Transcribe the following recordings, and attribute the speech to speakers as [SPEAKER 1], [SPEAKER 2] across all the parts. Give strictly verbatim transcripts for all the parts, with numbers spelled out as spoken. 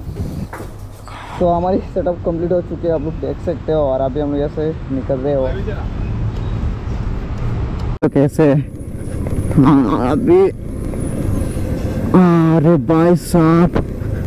[SPEAKER 1] तो हमारी setup complete हो चुकी है, आप लोग देख सकते हो। और अभी हम लोग ऐसे निकल रहे हो तो कैसे। हाँ अभी अरे भाई साहब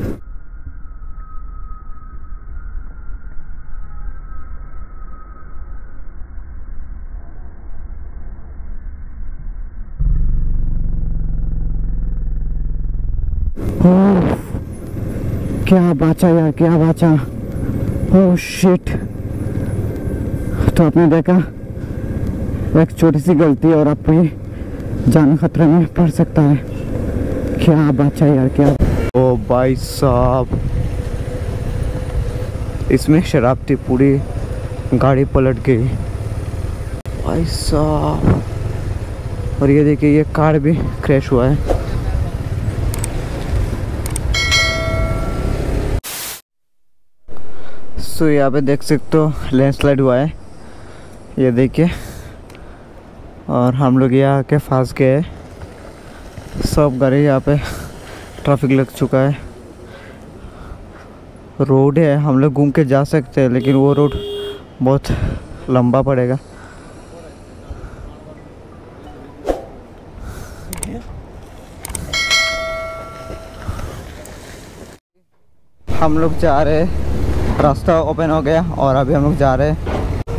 [SPEAKER 1] क्या बचा यार, क्या बचा। Oh shit. तो आपने देखा एक छोटी सी गलती और आपको ये जान खतरे में पड़ सकता है। क्या बचा यार, क्या। ओ भाई साहब, इसमें शराब थी, पूरी गाड़ी पलट गई भाई साहब। और ये देखिए ये कार भी क्रैश हुआ है। सो यहाँ पे देख सकते हो लैंडस्लाइड हुआ है, ये देखिए। और हम लोग यहाँ आके फंस गए। सब गाड़ी यहाँ पे ट्रैफिक लग चुका है। रोड है, हम लोग घूम के जा सकते हैं, लेकिन वो रोड बहुत लंबा पड़ेगा। हम लोग जा रहे हैं, रास्ता ओपन हो गया और अभी हम लोग जा रहे हैं।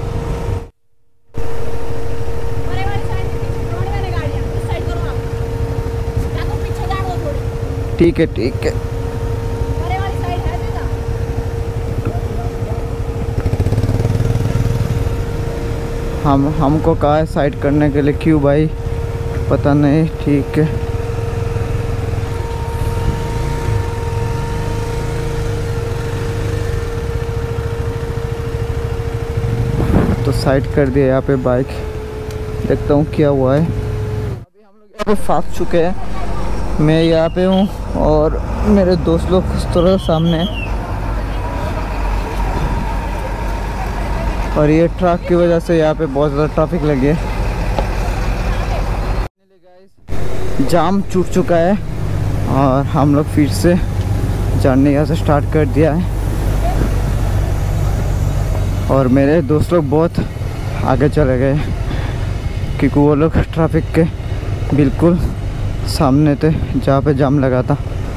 [SPEAKER 1] ठीक है ठीक है। हम हमको कहा है साइड करने के लिए, क्यों भाई पता नहीं। ठीक है तो साइड कर दिया यहाँ पे बाइक। देखता हूँ क्या हुआ है। अभी हम लोग यहाँ पे फंस चुके हैं। मैं यहाँ पे हूँ और मेरे दोस्त लोग उस तरह सामने। और ये ट्रक की वजह से यहाँ पे बहुत ज़्यादा ट्रैफिक लगी है। जाम छूट चुका है और हम लोग फिर से जर्नी यहाँ से स्टार्ट कर दिया है। और मेरे दोस्त लोग बहुत आगे चले गए क्योंकि वो लोग ट्रैफिक के बिल्कुल सामने थे जहाँ पे जाम लगा था।